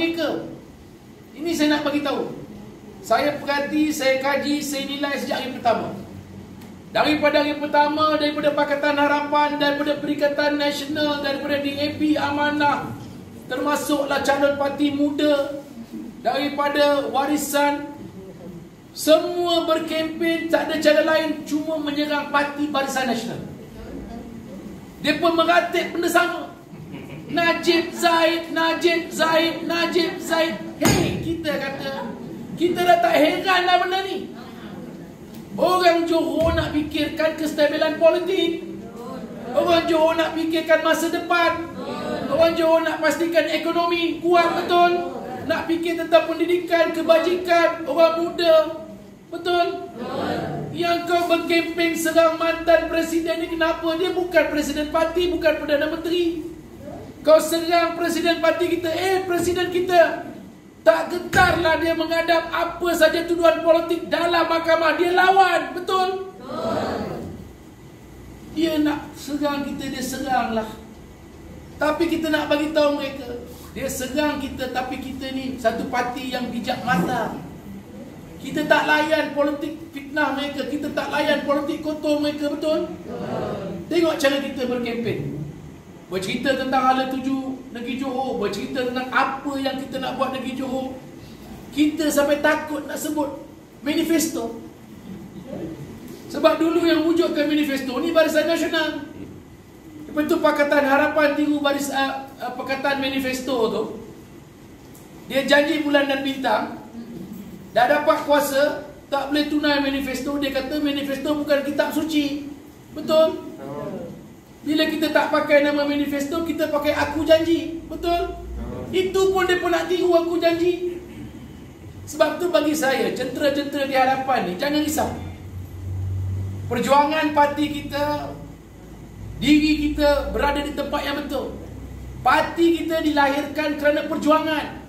Amerika. Ini saya nak bagi tahu. Saya perhati, saya kaji, saya nilai sejak hari pertama. Daripada hari pertama, daripada Pakatan Harapan, daripada Perikatan Nasional, daripada DAP Amanah, termasuklah calon parti muda, daripada Warisan, semua berkempen, tak ada cara lain cuma menyerang parti Barisan Nasional. Dia pun meratip benda sama. Najib Zaid, Najib Zaid, Najib Zaid. Hei, kita kata, kita dah tak heran lah benda ni. Orang Johor nak fikirkan kestabilan politik. Orang Johor nak fikirkan masa depan. Orang Johor nak pastikan ekonomi kuat, betul. Nak fikir tentang pendidikan, kebajikan orang muda, betul. Yang kau berkempen serang mantan presiden ni, kenapa? Dia bukan presiden parti, bukan Perdana Menteri. Kau serang presiden parti kita. Presiden kita tak getarlah dia menghadap apa saja tuduhan politik dalam mahkamah. Dia lawan, betul? Dia nak serang kita, dia seranglah. Tapi kita nak bagi tahu mereka, dia serang kita, tapi kita ni satu parti yang bijak mata. Kita tak layan politik fitnah mereka, kita tak layan politik kotor mereka, betul? Tengok cara kita berkempen. Bercerita tentang hala tuju negeri Johor, bercerita tentang apa yang kita nak buat negeri Johor. Kita sampai takut nak sebut manifesto. Sebab dulu yang wujudkan manifesto ni Barisan Nasional. Lepas tu Pakatan Harapan tiru Pakatan Manifesto tu. Dia janji bulan dan bintang, dah dapat kuasa, tak boleh tunai manifesto. Dia kata manifesto bukan kitab suci, betul? Bila kita tak pakai nama manifesto, kita pakai aku janji, betul? Itu pun dia pun nak tiru aku janji. Sebab tu bagi saya, jentera-jentera di Harapan ni, jangan risau. Perjuangan parti kita, diri kita berada di tempat yang betul. Parti kita dilahirkan kerana perjuangan.